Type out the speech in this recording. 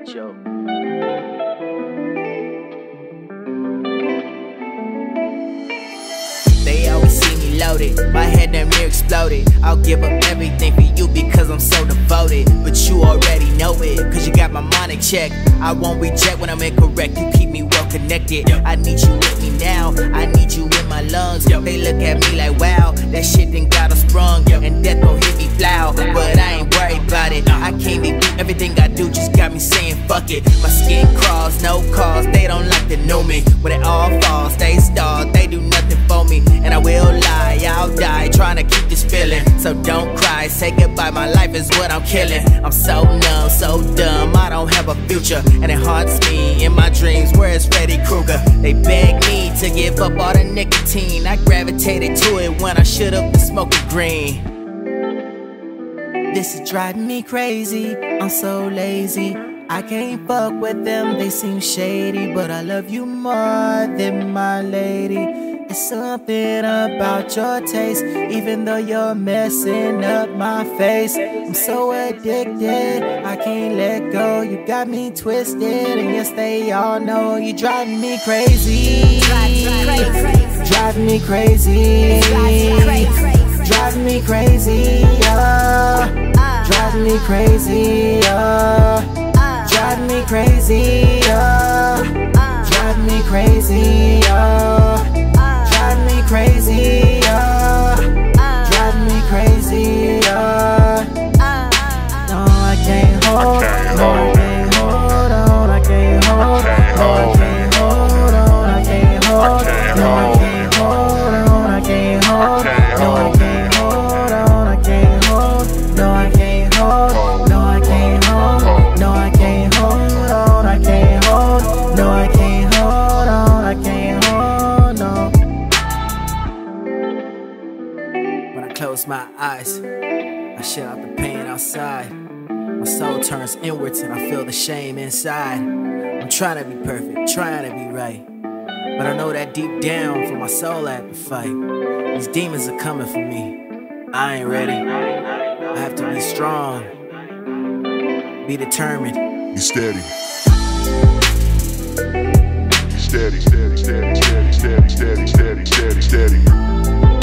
Show. They always see me loaded, my head damn near exploded. I'll give up everything for you because I'm so devoted. But you already know it, cause you got my mind in check. I won't reject when I'm incorrect, you keep me well connected. I need you with me now, I need you in my lungs. They look at me like wow, that shit done got us sprung. And death gon' hit me plow, but I ain't worried about it. I can't be beat, everything I do just got me saying fuck it. My skin crawls, no cause, they don't like to know me. When it all falls, they stall, they do nothing for me. And I will lie, I'll die trying to keep this feeling. So don't cry, say goodbye, my life is what I'm killing. I'm so numb, so dumb, I don't have a future. And it haunts me in my dreams, where's Freddy Krueger? They beg me to give up all the nicotine. I gravitated to it when I should've been smoking green. This is driving me crazy, I'm so lazy. I can't fuck with them, they seem shady. But I love you more than my lady. It's something about your taste, even though you're messing up my face. I'm so addicted, I can't let go. You got me twisted, and yes, they all know you driving me crazy. Driving me crazy. Driving me crazy, yeah. Driving me crazy, yeah. Driving me crazy, yeah. Driving me crazy, yeah. Driving me crazy, yeah. Driving me crazy, yeah. No, I can't hold, no, I can't hold on, I can't hold, no, I can't hold on, I can't hold, no, I can't hold on, I can't hold, no, I can't hold on, I can't hold, no, I can't hold, no, I can't hold, no, I can't hold on, I can't hold, no, I can't hold on, I can't hold, no. When I close my eyes, I shut out the pain outside. My soul turns inwards and I feel the shame inside. I'm trying to be perfect, trying to be right, but I know that deep down for my soul I have to fight. These demons are coming for me, I ain't ready. I have to be strong, be determined. Be steady. Steady, steady, steady, steady, steady, steady, steady, steady.